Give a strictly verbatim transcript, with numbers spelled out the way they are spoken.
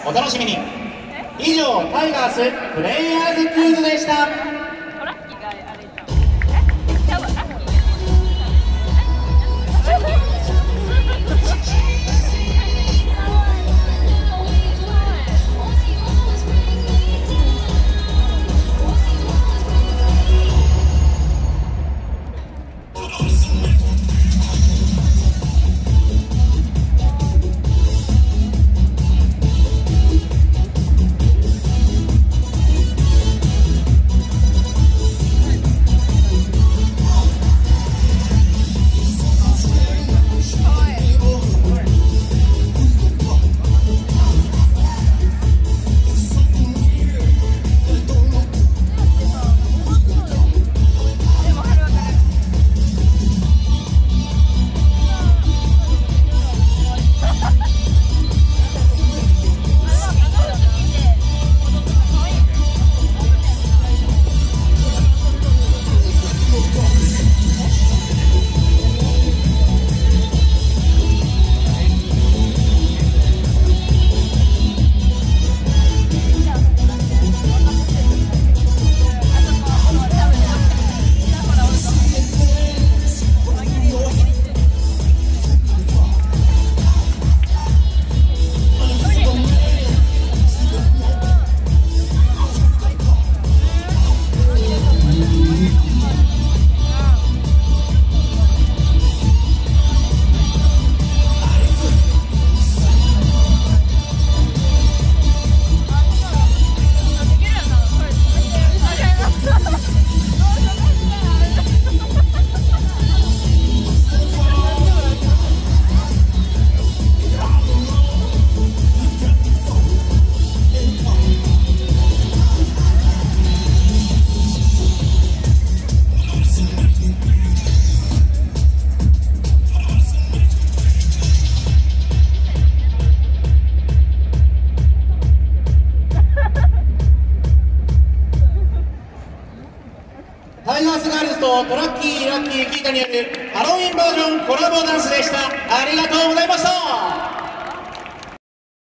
お楽しみに。以上、タイガースプレイヤーズクイズでした。 トラッキーがあれじゃん。え？ちゃうわ、ラッキー。 タイガースガールズとトラッキーラッキーキータによるハロウィンバージョンコラボダンスでした。ありがとうございました。